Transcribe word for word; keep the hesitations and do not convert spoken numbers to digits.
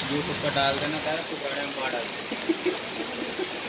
YouTube पर डाल देना, तारा तू गाड़े में पा डाल।